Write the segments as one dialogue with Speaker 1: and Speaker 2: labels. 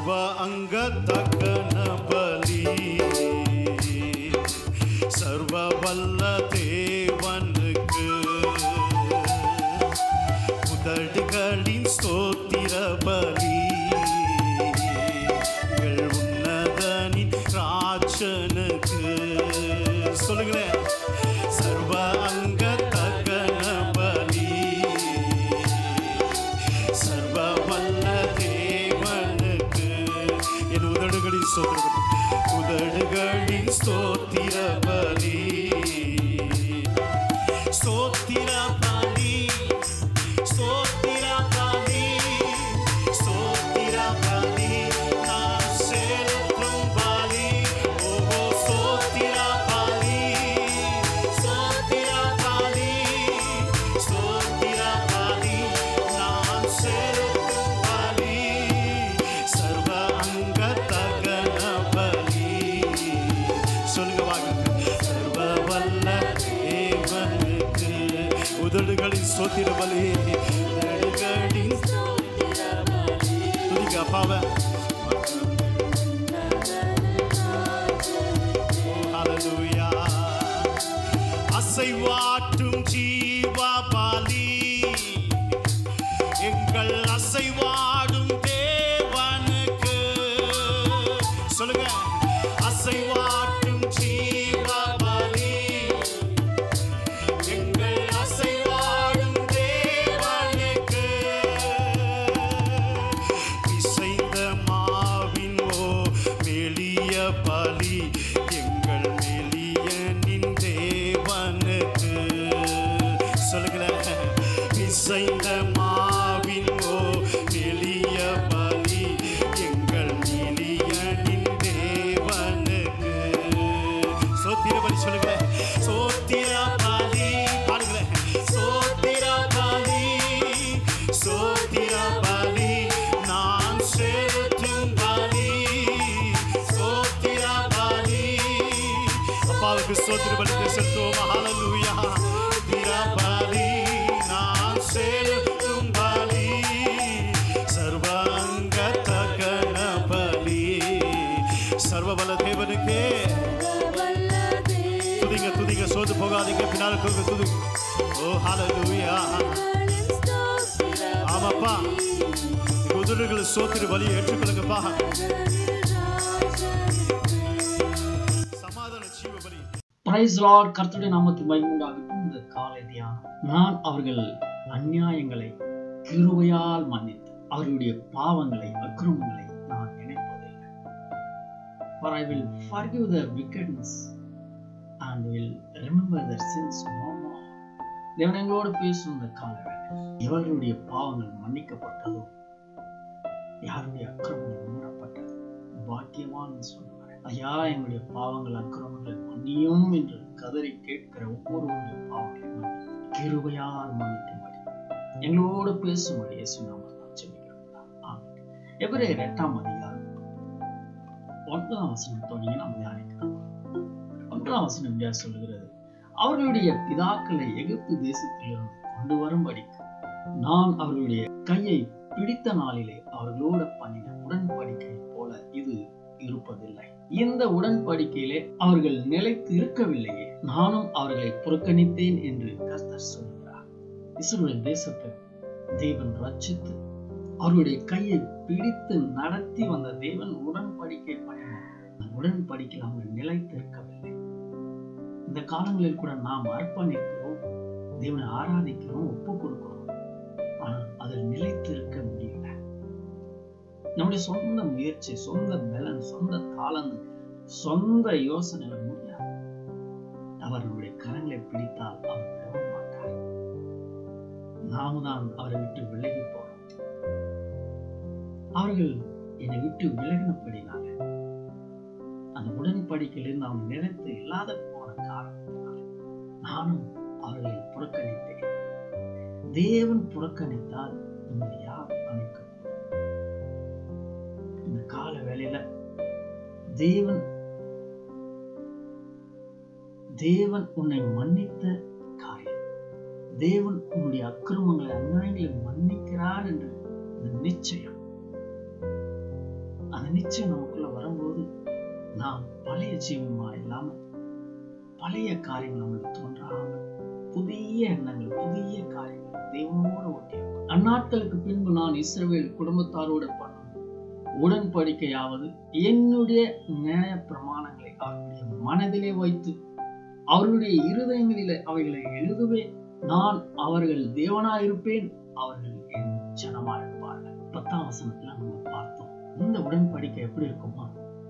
Speaker 1: சர்வ அங்க தகன பலி சர்வ வல்ல தேவனுக்கு உதடுகளின் ஸ்தோத்திர பலி உன்னதனின் ராஜனுக்கு. சொல்லுங்களேன். சர்வ அங்க தகன பலி சர்வ வல்ல தேவனுக்கு என் உதடுகளின் ஸ்தோத்திர உதடுகளின் ஸ்தோத்திர பலி ஸ்தோத்திர பலி ஸ்தோத்திர பலி ஸ்தோத்திர பலி நான் செலுத்தும் பலி. ஓ ஸ்தோத்திர பலி ஸ்தோத்திர பலி ஸ்தோத்திர பலி நான் செலுத்தும் பலி சர்வ அங்க தகன பலி. சொல்லுங்க வாங்க. சர்வ வல்ல தேவனுக்கு உதடுகளின் ஸ்தோத்திர பலி உதடுகளின் துதிக்க அப்பாவை. ஹல்லேலூயா. அசைவாட்டும் ஜீவ பலி எங்கள் அசைவாடும் தேவனுக்கு. சொல்லுங்க. அசைவாட்டும் ஜீவ பலி எங்கள் அசைவாடும் தேவனுக்கு. இசைந்த மாவின் மெலிய பலி எங்கள் மெலியனின் தேவனுக்கு. சொல்லுங்களேன். இசைந்த மாவின் மெலிய பலி எங்கள் மெலியனின் தேவனுக்கு. சோத்திர பலி. சொல்லுங்களேன். சோத்திர பலி. பாடுங்களேன். சோத்திர பலி சோத்திர பலி நான் செலுத்தும் பலி சோத்திர பலி. அப்பாவுக்கு சோத்திர பலி செலுத்துவோம். ஹல்லேலூயா. சோத்திர பலி நான் செலுத்தும் பலி சர்வ அங்க தகன பலி சர்வ வல்ல தேவனுக்கே. துதிங்க துதிங்க. சோது போகாதீங்க. பின்னால துதி. ஓ ஹல்லேலூயா. ஆமாப்பா. உதடுகள் சோத்திர பலியை ஏற்றுக்கொள்ளுங்கப்பா. சமாதான ஜீவ பலி.
Speaker 2: Praise Lord. கர்த்தருடைய நாமத்துக்கு மகிமை உண்டாகட்டும். இந்த காலை தியானம். நான் அவர்கள் அநியாயங்களை கிருபையால் மன்னித்து அவர்களுடைய பாவங்களை அக்கிரமங்களை நான் நினைப்பதில்லை. For I will forgive their wickedness and will remember their sins no more. தேவன் எங்களோடு பேசும் இந்த காலவேளை எவர்களுடைய பாவங்கள் மன்னிக்கப்பட்டதோ யாருடைய அக்கிரமங்கள் மூடப்பட்டது பாக்கியவான் சொன்னார். ஐயா எங்களுடைய பாவங்கள் அக்கிரமங்களை மன்னியும் என்று கதறி கேட்கிற ஒவ்வொருவருடைய பாவங்களையும் கிருபையால் மன்னிக்கும்படி எங்களோடு பேசும்படி இயேசு நாமத்தில் ஜெபிக்கிறோம். ஆமென். எபிரேயர் 8ஆம் அதிகாரம் 9ஆம் வசனத்தை நாம் தியானிக்கலாம். 9ஆம் வசனம் இப்படியா சொல்லுகிறது. அவர்களுடைய பிதாக்களை எகிப்து தேசத்திலிருந்து கொண்டு வரும்படிக்கு நான் அவர்களுடைய கையை பிடித்த நாளிலே அவர்களோடு பண்ணின உடன்படிக்கை போல இது இருப்பதில்லை. இந்த உடன்படிக்கையிலே அவர்கள் நிலைத்து இருக்கவில்லையே, நானும் அவர்களை புறக்கணித்தேன் என்று கர்த்தர் சொல்கிறார். இஸ்ரவேல் தேசத்தை தேவன் ரட்சித்து அவருடைய கையை பிடித்து நடத்தி வந்த தேவன் உடன்படிக்கை பண்ணினார். உடன்படிக்கையில் அவங்க நிலைத்து இருக்கவில்லை. இந்த காலங்களில் கூட நாம் அர்ப்பணிக்கிறோம், தேவனை ஆராதிக்கிறோம், ஒப்பு கொடுக்கிறோம். ஆனால் அதில் நிலைத்து இருக்க முடியல. நம்முடைய சொந்த முயற்சி, சொந்த பலன், சொந்த தாளந்து, சொந்த யோசனைகள் முடியாது. அவர் நம்முடைய கரங்களை பிடித்தால் அவர் விட மாட்டார். நாம தான் அவரை விட்டு விலகி போறோம். அவர்கள் என்னை விட்டு விலகினபடினால அந்த உடன்படிக்கையிலிருந்து அவங்க நிலைத்து இல்லாத போன காரணத்தினால நானும் அவர்களை புறக்கணித்தேன். தேவன் புறக்கணித்தால் உங்களை யார் அமைக்க? இந்த கால வேளையில தேவன் உன்னை மன்னித்த காரியம், தேவன் உன்னுடைய அக்கிரமங்களை அநியாயங்களை மன்னிக்கிறார் என்று நிச்சயம் நிச்சயம் நமக்குள்ள வரும்போது நாம் பழைய ஜீவனமா இல்லாம பழைய காரியங்கள் நம்மளுக்கு தோன்றாம புதிய எண்ணங்கள் புதிய காரியங்கள் தேவனோட ஒட்டியிருக்கும். அந்நாட்களுக்கு பின்பு நான் இஸ்ரவேல் குடும்பத்தாரோடு பண்ணும் உடன்படிக்கையாவது என்னுடைய நியாய பிரமாணங்களை அவர்களுடைய மனதிலே வைத்து அவர்களுடைய இருதயங்களிலே அவைகளை எழுதுவேன். நான் அவர்கள் தேவனாயிருப்பேன், அவர்கள் என் ஜனமாயிருப்பார்கள். 10ஆம் வசனத்துல நம்ம பார்த்தோம். இந்த உடன்படிக்கை எப்படி இருக்குமா?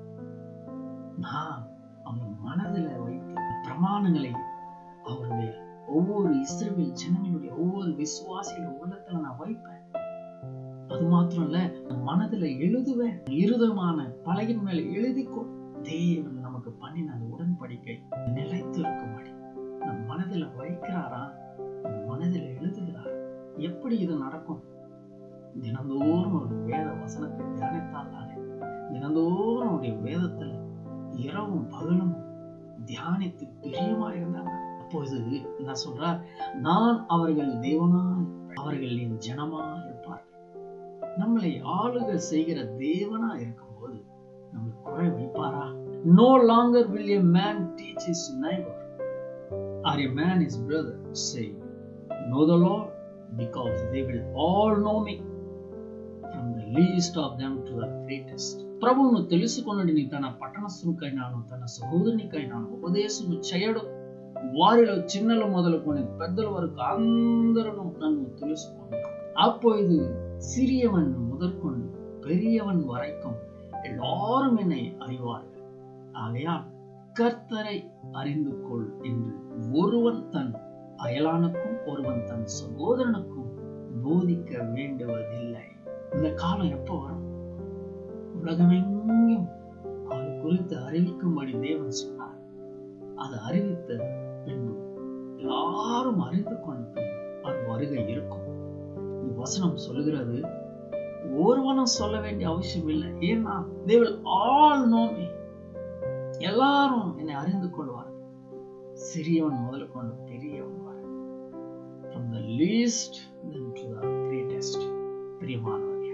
Speaker 2: நான் அவங்க மனதில வைத்து பிரமாணங்களை அவருடைய ஒவ்வொரு இஸ்ரவேல் ஜனங்களுடைய ஒவ்வொரு விசுவாசிகள் உள்ளத்துல நான் வைப்பேன். அது மாத்திரம் இல்ல, மனதில எழுதுவேன். இருதமான பலகின் மேல எழுதிக்கோ. தேவன் நமக்கு பண்ணின அந்த உடன்படிக்கை நிலைத்து இருக்கும்படி நம் மனதில வைக்கிறாரா, மனதில் எழுதுகிறார். எப்படி இது நடக்கும்? தினந்தோறும் ஒரு வேத வசனத்தை தியானித்தால் தானே. தினந்தோறும் அவருடைய வேதத்துல இரவும் பகலும் தியானித்து பிரியமா இருந்தாங்க. அப்போது என்ன சொல்றார்? நான் அவர்கள் தேவனாய், அவர்கள் என் ஜனமா இருப்பார்கள். நம்மளை ஆளுகை செய்கிற தேவனா இருக்கும்போது நம்மளுக்கு குறை வைப்பாரா? No longer will a man teach his neighbor or a man his brother, saying, know the Lord, because they will all know me, from the least of them to the greatest. ప్రభువును తెలుసుకొనుటని తన పట్టణస్థునికైనాను తన సహోదరునికైనాను ఉపదేశము చేయడు. వారిలో చిన్నలు మొదలుకొని పెద్దల వరకు అందరూ నన్ను తెలుసుకొను. அப்பொழுது சிறியவன் முதற்கொண்டு பெரியவன் வரைக்கும் எல்லாரும் என்னை அறிவார்கள். ஆகையால் கர்த்தரை அறிந்து கொள் என்று ஒருவன் தன் அயலானுக்கும் ஒருவன் தன் சகோதரனுக்கும் போதிக்க வேண்டுவதில்லை. இந்த காலம் எப்போ வரும்? உலகமெங்கும் அவர் குறித்து அறிவிக்கும்படி தேவன் சொன்னார். அது அறிவித்த பின்பு எல்லாரும் அறிந்து கொண்ட அது வருகை இருக்கும். இந்த வசனம் சொல்லுகிறது, ஒருவனும் சொல்ல வேண்டிய அவசியம் இல்லை. ஏன்னா they will all know me. எல்லாரும் என்னை அறிந்து கொள்வார்கள். சிறியவன் முதற்கொண்டு பெரியவன் வரை, from the least then to the greatest. பிரியமானவர்களே,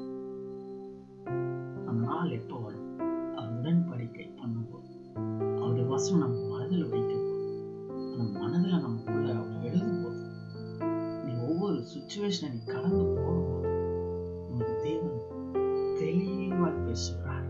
Speaker 2: அந்த நாள் எப்போ வரும்? அவர் உடன்படிக்கை பண்ணும்போது, அவருடைய வசனம் நம்ம மனதில் வைக்கும் போது, அந்த மனதில் நமக்குள்ள அவர் எழுதும் போது, நீ ஒவ்வொரு சுச்சுவேஷனை நீ கடந்து போகும்போது நமக்கு தேவன் தெளிவாக பேசுகிறார்.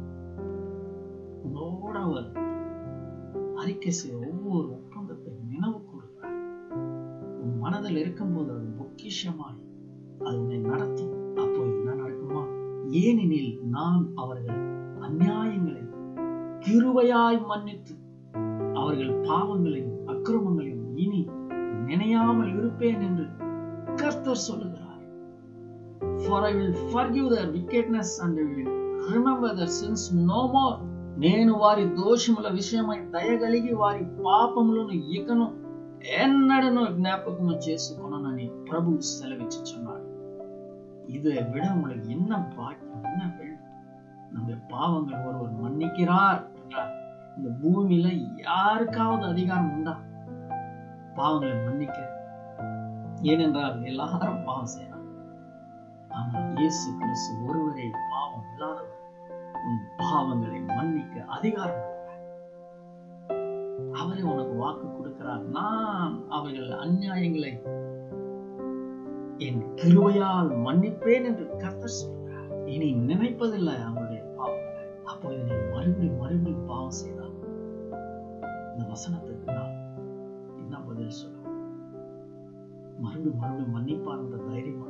Speaker 2: உங்களோட அவர் அறிக்கை செய்ய ஒவ்வொரு ஒப்பந்தத்தை நினைவு கூறுகிறார். உன் மனதில் இருக்கும்போது அது பொக்கிஷமாய் அது உன்னை நடத்தும். அப்போ என்ன நடக்குமா? ஏனெனில் நான் அவர்கள் அநியாயங்களை கிருபையாய் மன்னித்து அவர்கள் பாவங்களையும் அக்கிரமங்களையும் இனி நினையாமல் இருப்பேன் என்று கர்த்தர் சொல்லுகிறார். For I will forgive their wickedness and I will remember their sins no more. నేను వారి దోషముల విషయమై దయగలిగి వారి పాపములను ఇకను ఎన్నడను జ్ఞాపకము చేసుకొననని ప్రభు సెలవిచ్చుచున్నాడు. இதை விட உங்களுக்கு என்ன பாக்கியம், என்ன வேண்டும்? நம்முடைய பாவங்கள் ஒருவர் மன்னிக்கிறார் என்றால் இந்த பூமியில யாருக்காவது அதிகாரம் உண்டா பாவங்களை மன்னிக்க? ஏனென்றால் எல்லாரும் பாவம் செய்யறாங்க. ஆனால் இயேசு கிறிஸ்து ஒருவரே பாவம் இல்லாதவர், உன் பாவங்களை மன்னிக்க அதிகாரம் உள்ளவர். அவரே உனக்கு வாக்கு கொடுக்கிறார். நான் அவர்கள் அநியாயங்களை என் கிருபையால் மன்னிப்பேன் என்று கர்த்தர் சொல்கிறார். இனி நினைப்பதில்லை அவருடைய பாவங்களை. அப்போது நீ மறுபடியும் பாவம் செய்தால் இந்த வசனத்துக்கு நான் என்ன பதில் சொல்ல? மறுபடியும் மன்னிப்பார்ன்ற தைரியமா?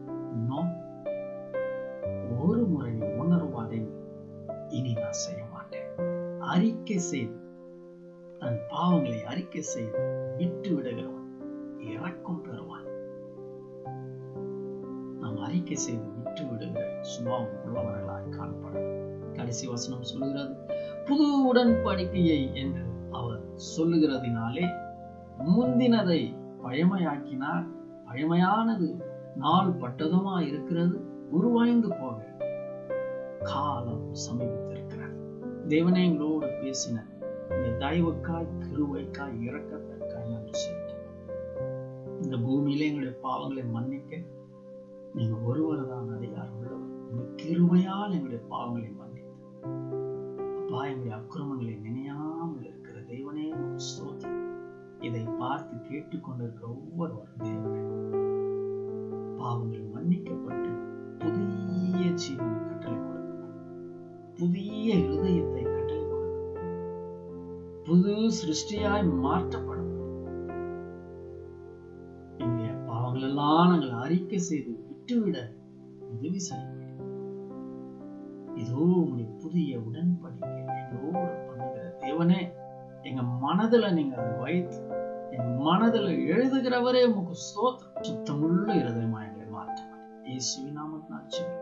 Speaker 2: ஒரு முறை உணர்வாதை இனி நான் செய்ய மாட்டேன். அறிக்கை செய்து தன் பாவங்களை அறிக்கை செய்து விட்டு விடுகிறவன் இரக்கம் பெறுவான். நாம் அறிக்கை செய்து விட்டு விடுகிற சுபாவம் உள்ளவர்களாய் காணப்படும். கடைசி வசனம் சொல்லுகிறது, புது உடன்படிக்கையை என்று அவர் சொல்லுகிறதினாலே முந்தினதை பழமையாக்கினார். பழமையானது நாள் பட்டதுமா இருக்கிறது, உருவாய்ந்து போக காலம் சமீபித்திருக்கிறது. தேவனே எங்களோடு பேசின இந்த தயவுக்காய் கிருபைக்காய் இரக்கத்திற்காய் நன்றி செலுத்தும். இந்த பூமியில எங்களுடைய பாவங்களை மன்னிக்க நீங்க ஒருவர் தான் அதிகாரம் உள்ளவர். கிருபையால் எங்களுடைய பாவங்களை மன்னித்து அப்பா எங்களுடைய அக்கிரமங்களை நினையாமல் இருக்கிற தேவனே ஸ்தோத்திரம். இதை பார்த்து கேட்டுக்கொண்டிருக்கிற ஒவ்வொருவரும் தேவனே பாவங்கள் மன்னிக்கப்பட்டு புதிய ஜீவனை கட்டளை கொடுக்கணும், புதிய இருதயத்தை கட்டளை கொடுக்கணும், புது சிருஷ்டியாய் மாற்றப்படும். எங்களுடைய பாவங்கள் எல்லாம் நாங்கள் அறிக்கை செய்து விட்டுவிட உதவி செய்ய வேண்டும். இதோ உங்களுடைய புதிய உடன்படிக்கை எங்களோடு பண்ணுகிற தேவனே, எங்க மனதுல நீங்க அதை வைத்து எங்க மனதுல எழுதுகிறவரே உமக்கு ஸ்தோத்திரம். சுத்தமுள்ள இருதயமா எங்களை மாற்ற இயேசுவின் நாமத்தினால்